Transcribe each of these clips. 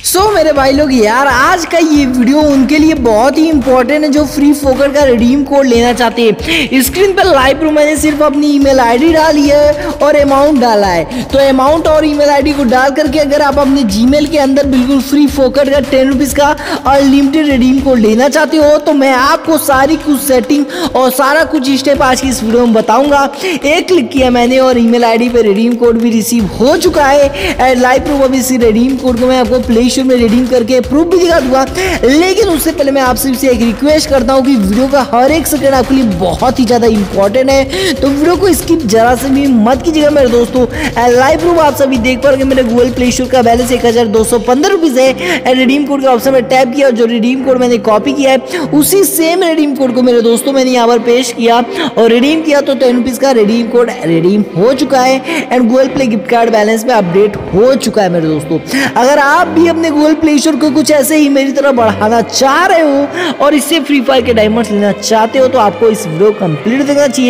मेरे भाई लोग यार, आज का ये वीडियो उनके लिए बहुत ही इंपॉर्टेंट है जो फ्री फोकट का रिडीम कोड लेना चाहते हैं। स्क्रीन पर लाइव प्रूफ मैंने सिर्फ अपनी ईमेल आईडी डाली है और अमाउंट डाला है। तो अमाउंट और ईमेल आईडी को डाल करके अगर आप अपने जीमेल के अंदर बिल्कुल फ्री फोकट का 10 रुपीज का अनलिमिटेड रिडीम कोड लेना चाहते हो तो मैं आपको सारी कुछ सेटिंग और सारा कुछ स्टेप आज की इस वीडियो में बताऊंगा। एक क्लिक किया मैंने और ईमेल आईडी पे रिडीम कोड भी रिसीव हो चुका है। एंड लाइव प्रूफ अभी इस रिडीम कोड को मैं आपको प्ले स्टोर में रिडीम करके प्रूफ भी दिखा दूंगा। लेकिन उससे पहले मैं आपसे एक रिक्वेस्ट करता हूं कि वीडियो का हर एक सेकंड आपके लिए बहुत ही ज्यादा इंपॉर्टेंट है, तो वीडियो को स्किप जरा से भी मत कीजिएगा मेरे दोस्तों। लाइव प्रूफ आप सभी देख पाओगे मेरे गूगल प्ले स्टोर का बैलेंस 1215 रुपीज है। रिडीम कोड का ऑप्शन में टैप किया और जो रिडीम कोड मैंने कॉपी किया है उसी सेम रिडीम कोड को मेरे दोस्तों मैंने यहाँ पर पेश किया और रिडीम किया तो 10 रुपीज का रिडीम कोड रिडीम हो चुका है and Google Play gift card balance में अपडेट हो चुका है मेरे दोस्तों। अगर आप भी अपने गूगल प्ले स्टोर को कुछ ऐसे ही मेरी तरह बढ़ाना चाह रहे हो और इससे फ्री फायर के डायमंड्स लेना चाहते हो तो आपको इस वीडियो कंप्लीट देना चाहिए।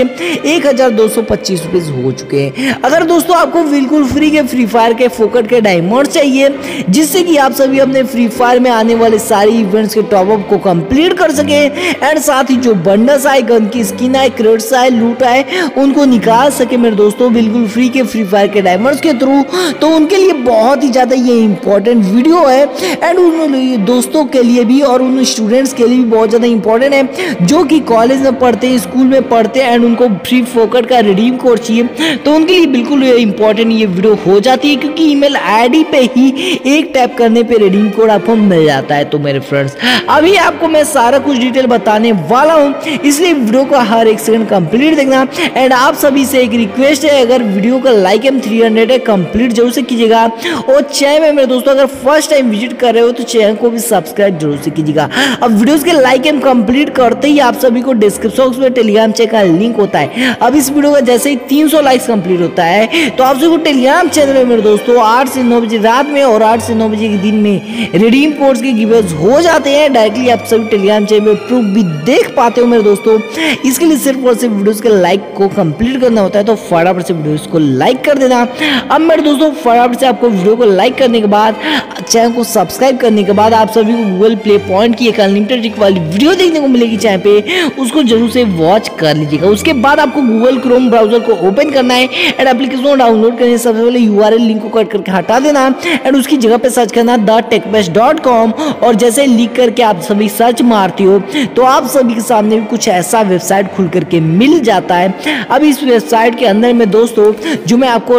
1225 रुपीज हो चुके हैं। अगर दोस्तों आपको बिल्कुल फ्री के फ्री फायर के फोकट के डायमंड चाहिए जिससे कि आप सभी अपने फ्री फायर में आने वाले सारे इवेंट्स के टॉपअप को कंप्लीट कर सके एंड साथ ही जो बंडल्स आए, गन की स्किन आए, क्रेडिट्स आए, लूट आए उनको निकाल सके मेरे दोस्तों बिल्कुल फ्री के फ्री फायर के डायमंड्स के थ्रू, तो उनके लिए बहुत ही ज्यादा ये इंपॉर्टेंट वीडियो है एंड उन दोस्तों के लिए भी और उन स्टूडेंट्स के लिए भी बहुत ज़्यादा इंपॉर्टेंट है जो कि कॉलेज में पढ़ते हैं, स्कूल में पढ़ते हैं एंड उनको फ्री फोकट का रिडीम कोड चाहिए तो उनके लिए बिल्कुल इंपॉर्टेंट ये वीडियो हो जाती है क्योंकि ईमेल आईडी पे ही एक टैप करने पे रिडीम कोड आपको मिल जाता है। तो मेरे फ्रेंड्स अभी आपको मैं सारा कुछ डिटेल बताने वाला हूँ, इसलिए वीडियो को हर एक सेकंड कंप्लीट देखना एंड आप सभी से एक रिक्वेस्ट है, अगर वीडियो का लाइक एम 300 है कंप्लीट जरूर से कीजिएगा और चैनल में मेरे दोस्तों अगर फर्स्ट टाइम विजिट कर रहे हो तो चैनल को भी सब्सक्राइब जरूर से कीजिएगा। अब वीडियोस के लाइक एंड कंप्लीट करते ही आप सभी को डिस्क्रिप्शन बॉक्स में टेलीग्राम चैनल का लिंक होता है। अब इस वीडियो का जैसे ही 300 लाइक्स कंप्लीट होता है तो आप सभी को टेलीग्राम चैनल में मेरे दोस्तों 8 से 9 बजे रात में और 8 से 9 बजे के दिन में रिडीम कोड्स के गिवेज हो जाते हैं। डायरेक्टली आप सभी टेलीग्राम चैनल में प्रूफ भी देख पाते हो मेरे दोस्तों। इसके लिए सिर्फ और सिर्फ वीडियोस के लाइक को कंप्लीट करना होता है, तो फटाफट से वीडियोस को लाइक कर देना। अब मेरे दोस्तों फटाफट से आपको वीडियो को लाइक करने के बाद चैनल को सब्सक्राइब करने के बाद आप सभी को गूगल प्ले पॉइंट की एक अनलिमिटेड वाली वीडियो देखने को मिलेगी चैनल पे, उसको जरूर से वॉच कर लीजिएगा। उसके बाद आपको गूगल क्रोम ब्राउजर को ओपन करना है एंड एप्लीकेशन को डाउनलोड करने से सबसे पहले यूआरएल लिंक को कट करके हटा देना एंड उसकी जगह पे सर्च करना thetekbest.com और जैसे लिख करके आप सभी सर्च मारते हो तो आप सभी के सामने भी कुछ ऐसा वेबसाइट खुल करके मिल जाता है। अब इस वेबसाइट के अंदर में दोस्तों जो मैं आपको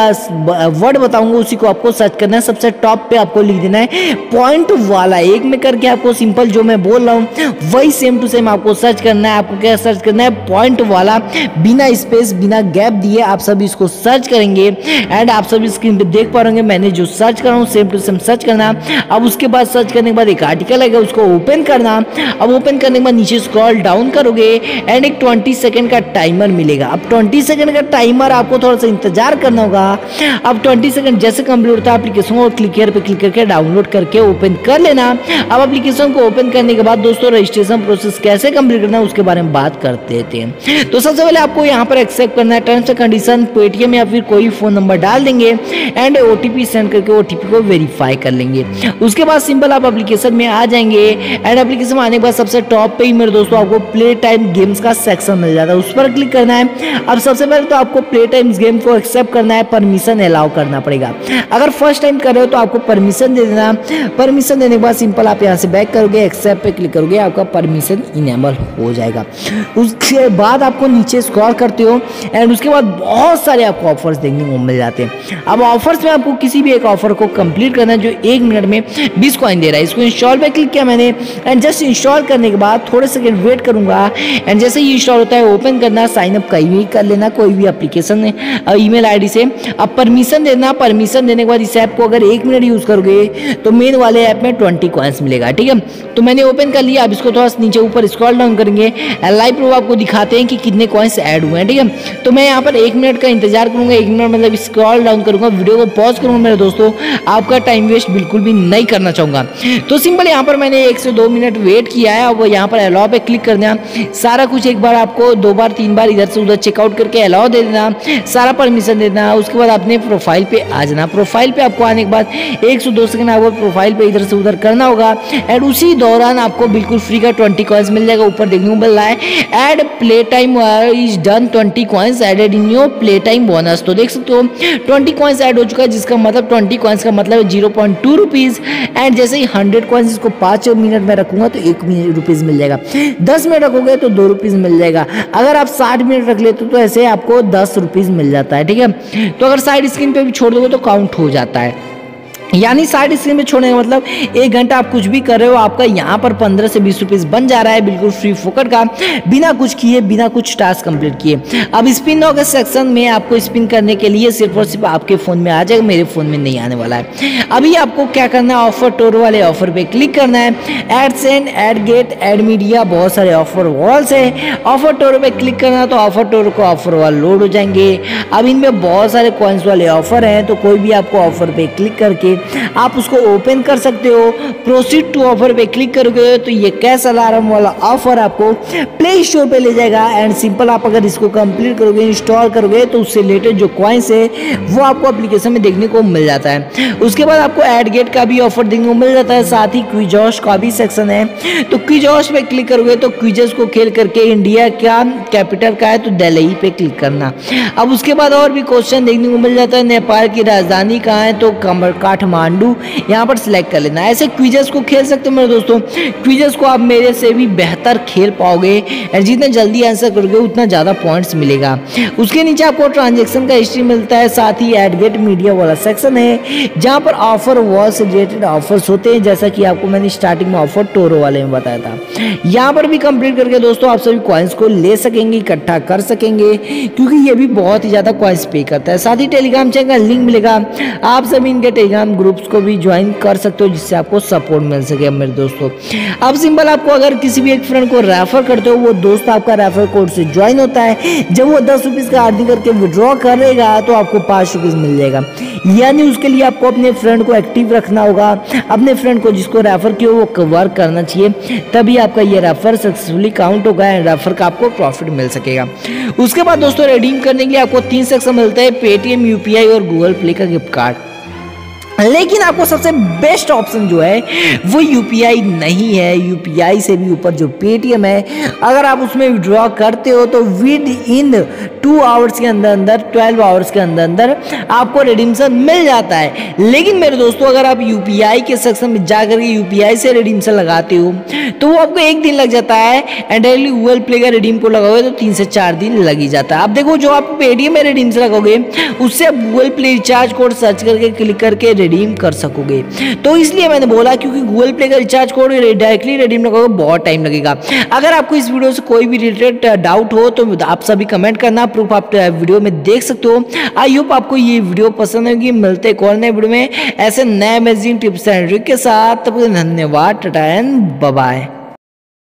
वर्ड बताऊंगा उसी को आपको सर्च करना है। सबसे टॉप पे आपको लिख देना है पॉइंट वाला, एक में करके आपको सिंपल जो मैं बोल रहा हूँ वही सेम टू सेम आपको सर्च करना है। आपको क्या सर्च करना है? पॉइंट वाला, बिना स्पेस बिना गैप दिए आप सभी इसको सर्च करेंगे एंड आप सभी स्क्रीन पे देख पा रहे होंगे मैंने जो सर्च कर रहा हूँ सेम टू सेम सर्च करना। अब उसके बाद सर्च करने के बाद एक आर्टिकल आएगा उसको ओपन करना। अब ओपन करने के बाद नीचे स्क्रॉल डाउन करोगे एंड एक 20 सेकंड का टाइमर मिलेगा। अब 20 सेकंड का टाइमर आपको थोड़ा सा इंतजार करना होगा। अब 20 सेकंड जैसे कंप्लीट होता है एप्लीकेशन को क्लिक पे क्लिक करके डाउनलोड करके ओपन कर लेना। अब एप्लीकेशन को ओपन करने के बाद दोस्तों रजिस्ट्रेशन प्रोसेस कैसे कंप्लीट करना है उसके बारे में बात करते हैं। तो सबसे पहले आपको यहाँ पर एक्सेप्ट करना है टर्म्स एंड कंडीशन, पेटीएम या फिर कोई फोन नंबर डाल देंगे एंड ओटीपी सेंड करके ओटीपी को वेरीफाई कर लेंगे। उसके बाद सिंपल आप एप्लीकेशन में आ जाएंगे एंड एप्लीकेशन में आने के बाद सबसे टॉप पे ही मेरे दोस्तों आपको प्ले टाइम गेम्स का सेक्शन मिल जाता है, उस पर क्लिक करना है। अब सबसे पहले तो आपको प्ले टाइम गेम को एक्सेप्ट करना है, परमिशन अलाउ करना पड़ेगा। अगर फर्स्ट टाइम कर रहे हो तो आपको परमिशन दे देना। परमिशन देने के बाद सिंपल आप यहाँ से बैक करोगे, एक्सेप्ट पे क्लिक करोगे, आपका परमिशन इनेबल हो जाएगा। उसके बाद आपको नीचे स्क्रॉल करते हो एंड उसके बाद बहुत सारे आपको ऑफर्स देखने को मिल जाते हैं। अब ऑफर्स में आपको किसी भी एक ऑफर को कंप्लीट करना है जो 1 मिनट में 20 कॉइन दे रहा है। इसको इंस्टॉल पे क्लिक किया मैंने एंड जस्ट इंस्टॉल करने के बाद थोड़े सेकंड वेट करूंगा एंड जैसे ही इंस्टॉल होता है ओपन करना, साइन अप कहीं भी कर लेना कोई भी एप्लीकेशन ईमेल आईडी से। अब परमिशन देना, परमिशन देने के बाद इस ऐप को अगर 1 मिनट यूज करोगे तो मेन वाले ऐप में 20 कॉइंस मिलेगा। ठीक है, तो मैंने ओपन कर लिया। अब इसको थोड़ा नीचे ऊपर स्क्रॉल डाउन करेंगे, लाइव प्रूफ आपको दिखाते हैं कि कितने कॉइंस ऐड हुए हैं। ठीक है, तो मैं यहाँ पर 1 मिनट का इंतजार करूंगा। 1 मिनट मतलब स्क्रॉल डाउन करूंगा, वीडियो को पॉज करूंगा मेरे दोस्तों, आपका टाइम वेस्ट बिल्कुल भी नहीं करना चाहूंगा। तो सिंपल यहाँ पर मैंने 1 से 2 मिनट वेट किया है। अब यहाँ पर अलाउ पे क्लिक कर देना। सारा कुछ एक बार आपको 2 बार 3 बार इधर से उधर चेकआउट करके अलाउ दे देना, सारा परमिशन दे देना। उसके बाद अपने प्रोफाइल पे आ जाना। प्रोफाइल पे आपको आने के बाद 1 से 2 2 सेकंड आपको प्रोफाइल पे इधर से उधर करना होगा एंड उसी दौरान आपको बिल्कुल फ्री का 20 कॉइन्स मिल जाएगा। ऊपर देखने को मिल रहा है ad playtime is done, 20 coins added in your playtime bonus. तो देख सकते हो 20 कॉइन्स ऐड हो चुका है, जिसका मतलब 20 कॉइन्स का मतलब है 0.2 रुपीज़। एंड जैसे ही 100 कॉइन्स इसको 5 मिनट में रखूंगा तो 1 रुपीज़ मिल जाएगा, 10 मिनट रखोगे तो 2 रुपीज़ मिल जाएगा। अगर आप 60 मिनट रख लेते हो तो ऐसे आपको 10 रुपीज़ मिल जाता है, ठीक है। तो अगर साइड स्क्रीन पे भी छोड़ दोगे तो काउंट हो जाता है। यानी साइड स्क्रीन में छोड़ने का मतलब 1 घंटा आप कुछ भी कर रहे हो, आपका यहाँ पर 15 से 20 रुपीज़ बन जा रहा है बिल्कुल फ्री फोकट का, बिना कुछ किए, बिना कुछ टास्क कंप्लीट किए। अब स्पिन नाउ के सेक्शन में आपको स्पिन करने के लिए सिर्फ और सिर्फ आपके फ़ोन में आ जाएगा, मेरे फ़ोन में नहीं आने वाला है। अभी आपको क्या करना है, ऑफर टोरो वाले ऑफर पे क्लिक करना है। AdScend, AdGate, ad media, बहुत सारे ऑफर वॉल्स है। ऑफर टोरो पे क्लिक करना है तो ऑफर टोरो को ऑफर वाल लोड हो जाएंगे। अब इनमें बहुत सारे कॉइन्स वाले ऑफर हैं, तो कोई भी आपको ऑफर पे क्लिक करके आप उसको ओपन कर सकते हो। प्रोसीड टू ऑफर पे क्लिक करोगे तो ये कैश अलार्म वाला ऑफर आपको प्ले स्टोर पे ले जाएगा एंड सिंपल आप अगर इसको कंप्लीट करोगे, इंस्टॉल करोगे तो उससे रिलेटेड जो कॉइन्स है वो आपको एप्लीकेशन में देखने को मिल जाता है। उसके बाद आपको एड गेट का भी ऑफर देखने को मिल जाता है, साथ ही क्विजॉश का भी सेक्शन है। तो क्विजॉश पे क्लिक करोगे तो क्विजेस को खेल करके इंडिया का कैपिटल का है तो दिल्ली पे क्लिक करना। अब उसके बाद और भी क्वेश्चन देखने को मिल जाता है, नेपाल की राजधानी कहाँ है तो काठमांडू, यहाँ पर सिलेक्ट कर लेना। ऐसे क्विजेस को खेल सकते हो मेरे दोस्तों, क्विजेस को आप मेरे से भी बेहतर खेल पाओगे और जितने जल्दी आंसर करोगे उतना ज़्यादा पॉइंट्स मिलेगा। उसके नीचे आपको ट्रांजैक्शन का हिस्ट्री मिलता है, साथ ही एड गेट मीडिया वाला सेक्शन है जहाँ पर ऑफर वॉल से रिलेटेड ऑफर्स होते हैं, जैसा कि आपको मैंने स्टार्टिंग में ऑफर टोरो वाले में बताया था। यहाँ पर भी कंप्लीट करके दोस्तों आप सभी कॉइन्स को ले सकेंगे, इकट्ठा कर सकेंगे, क्योंकि ये भी बहुत ही ज़्यादा कॉइन्स पे करता है। साथ ही टेलीग्राम चैनल का लिंक मिलेगा, आप सभी इनके टेलीग्राम ग्रुप्स को भी ज्वाइन कर सकते हो जिससे आपको सपोर्ट मिल सके मेरे दोस्तों। अब सिंपल आपको अगर किसी भी एक फ्रेंड को रेफर करते हो, वो दोस्त आपका रेफर कोड से ज्वाइन होता है, जब वो 10 रुपीज़ का अर्निंग करके विड्रॉ करेगा तो आपको 5 रुपीज़ मिल जाएगा। यानी उसके लिए आपको अपने फ्रेंड को एक्टिव रखना होगा, अपने फ्रेंड को जिसको रेफर किया वो कवर करना चाहिए, तभी आपका ये रेफर सक्सेसफुली काउंट होगा एंड रेफर का आपको प्रॉफिट मिल सकेगा। उसके बाद दोस्तों रिडीम करने के लिए आपको 3 सेक्शन मिलता है, पेटीएम, यूपीआई और गूगल प्ले का गिफ्ट कार्ड। लेकिन आपको सबसे बेस्ट ऑप्शन जो है वो यूपीआई नहीं है, यूपीआई से भी ऊपर जो पेटीएम है, अगर आप उसमें विड्रॉ करते हो तो विद इन 2 आवर्स के अंदर अंदर, 12 आवर्स के अंदर अंदर आपको रिडीम्शन मिल जाता है। लेकिन मेरे दोस्तों अगर आप यूपीआई के सेक्शन में जाकर के यूपीआई से रिडीम्शन लगाते हो तो वो आपको 1 दिन लग जाता है एंड डेली गूगल प्ले का रिडीम को लगाओगे तो 3 से 4 दिन लग ही जाता है। अब देखो जो आप पेटीएम में रिडीम्शन लगाओगे उससे आप Google Play recharge code search करके क्लिक करके रिडीम कर सकोगे। तो इसलिए मैंने बोला क्योंकि गूगल प्ले का रिचार्ज कोड डायरेक्टली रिडीम लगाओगे बहुत टाइम लगेगा। अगर आपको इस वीडियो से कोई भी रिलेटेड डाउट हो तो आप सभी कमेंट करना, प्रूफ आप वीडियो में देख सकते हो। आई होप आपको ये वीडियो पसंद होगी। मिलते हैं और नए वीडियो में ऐसे नए अमेजिंग टिप्स एंड ट्रिक के साथ। तब तक धन्यवाद, टाटा एंड बाय बाय।